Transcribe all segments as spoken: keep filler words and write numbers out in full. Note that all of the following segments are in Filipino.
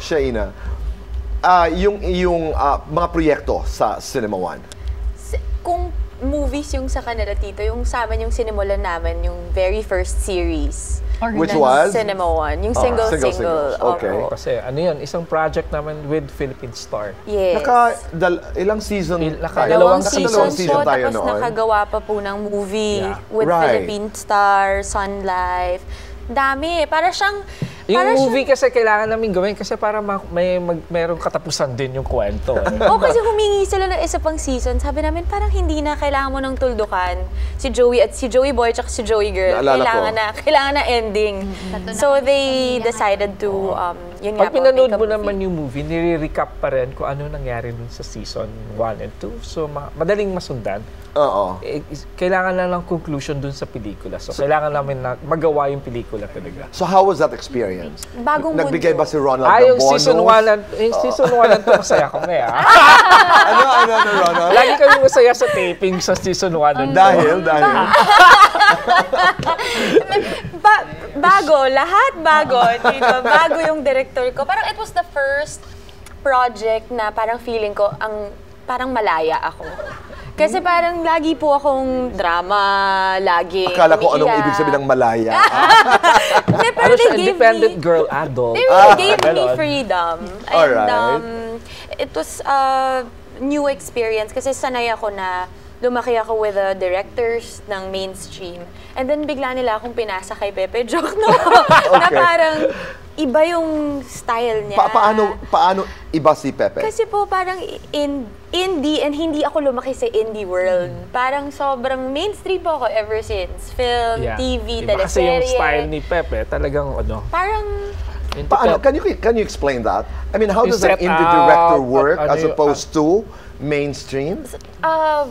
Shaina, uh, yung, yung uh, mga proyekto sa Cinema One? Kung movies yung sa kanila, Tito, yung sa amin yung sinimulan namin, yung very first series. Which was? Cinema One. Yung single-single. Oh, okay. Oh. Kasi ano yun, isang project namin with Philippine Star. Yes. Naka, dal, ilang season? Il, naka, dalawang season, season po, tayo tapos noon. nakagawa pa po ng movie yeah. with right. Philippine Star, Sun Life. Dami. Para siyang... Yung para movie siyang, kasi kailangan namin gawin kasi para ma may mag, merong katapusan din yung kwento. Eh. Oo, kasi humingi sila ng isa pang season. Sabi namin, parang hindi na kailangan mo ng tuldukan. Si Joey at si Joey Boy at si Joey Girl. Naalala kailangan ko. na, kailangan na ending. Mm-hmm. So they decided to, um, yun nga Pag po, pinanood make a mo movie. naman yung movie, nire-recap pa rin kung ano nangyari dun sa season one and two. So ma madaling masundan. Oo. Eh, kailangan na lang conclusion dun sa pelikula. So, kailangan namin na magawa yung pelikula talaga. So how was that experience? Bagong Nagbigay mundo. ba si Ronald Ah, ng yung bonus? season one and, yung season one and two, masaya kami, ah. ano, ano, ano, Ronald? Lagi kami masaya sa taping sa season one and two. Dahil, dahil. ba bago, lahat bago. Tito, bago yung director ko. Parang it was the first project na parang feeling ko ang parang malaya ako. Kasi parang lagi po akong drama, lagi Akala ko anong umiiyak. ibig sabihin ng malaya. Hindi, pero Ano they siya, gave independent me, girl adult. they really gave me ganon. freedom. And Alright. um, it was a new experience kasi sanay ako na lumaki ako with the directors ng mainstream. And then bigla nila akong pinasa kay Pepe Joke, no? Na Okay. parang iba yung style niya. Pa paano, paano iba si Pepe? Kasi po parang in, indie and hindi ako lumaki sa indie world. Parang sobrang mainstream po ako ever since. Film, Yeah. T V, Iba kasi yung teleserye. style ni Pepe, talagang ano. Parang yung Paano? tipid- Can you, can you explain that? I mean, how Yung does an set indie up, director work ano as yung- opposed to mainstream? Uh,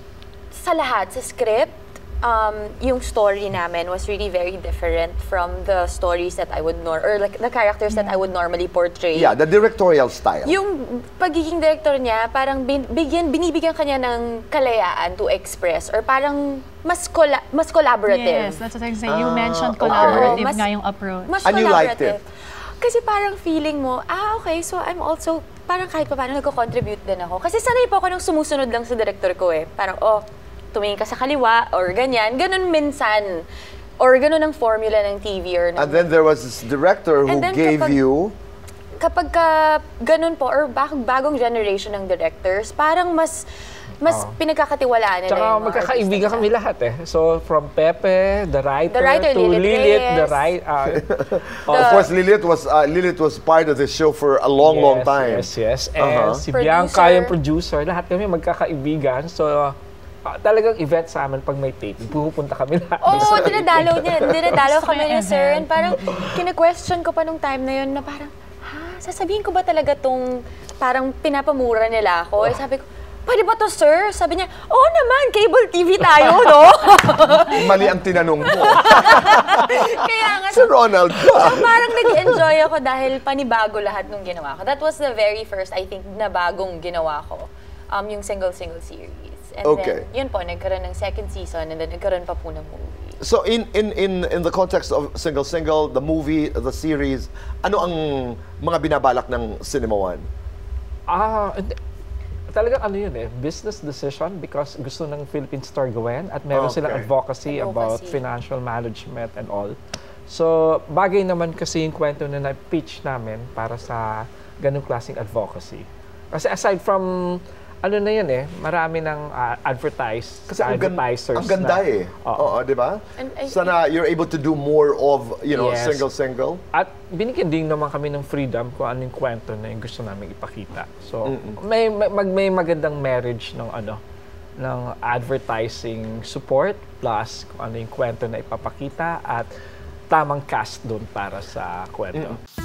sa lahat, sa script, um, yung story namin was really very different from the stories that I would nor or like the characters that I would normally portray. Yeah, the directorial style. Yung pagiging director niya, parang bin, bigyan, binibigyan kanya ng kalayaan to express or parang mas colla mas collaborative. Yes, that's what I was saying. You Ah, mentioned okay. collaborative Mas- nga yung approach. Mas And you liked collaborative. it? Kasi parang feeling mo, ah, okay, so I'm also, parang kahit pa paano nagko-contribute din ako. Kasi sanay po ako nang sumusunod lang sa director ko eh. Parang, oh, tumingin ka sa kaliwa, or ganyan. Ganun minsan. Or ganun ang formula ng T V or ng... And then there was this director who And then gave kapag- you... Kapag ka ganun po, or bag, bagong generation ng directors, parang mas mas Oh. pinagkakatiwalaan nila Tsaka yung mga magkakaibigan artista kami nila. lahat eh. So, from Pepe, the writer, The writer, to Lilith Lilith, the Reyes. right... Uh, Of course, Lilith was uh, Lilith was part of the show for a long, long time. Yes, yes. And Uh-huh. si Producer. Bianca, yung producer, lahat kami magkakaibigan. So, uh, talagang event sa amin pag may taping, pupunta kami lahat. Oo, So, oh, dinadalaw niya. Dinadalaw Gusto ko kami yung ni Sir. event. Parang kine-question ko pa nung time na yun na parang, ha, sasabihin ko ba talaga tong parang pinapamura nila ako? Eh sabi ko, pwede ba to, Sir? Sabi niya, oo naman, cable T V tayo, no? Mali ang tinanong mo. Kaya nga, Si Ronald so pa. parang nag-enjoy ako dahil panibago lahat nung ginawa ko. That was the very first, I think, na bagong ginawa ko. Um, yung single-single series. And Okay. then, yun po, nagkaroon ng second season and then nagkaroon pa po ng movie. So in in in in the context of Single Single, the movie, the series, ano ang mga binabalak ng Cinema One? Ah, hindi. Talagang ano yun eh, business decision because gusto ng Philippine Star gawin at meron Okay. silang advocacy, about Advocacy. financial management and all. So, bagay naman kasi yung kwento na na-pitch namin para sa ganung klaseng advocacy. Kasi aside from, ano na yan eh, marami ng uh, advertise, Kasi ang, gan- advertisers ang ganda na, eh. Oo. Oo, di ba? And I- Sana you're able to do more of, you know, Yes. Single Single. At binigyan din naman kami ng freedom kung ano yung kwento na yung gusto namin ipakita. So, may, may, mag, may magandang marriage ng ano, ng advertising support plus kung ano yung kwento na ipapakita at tamang cast doon para sa kwento.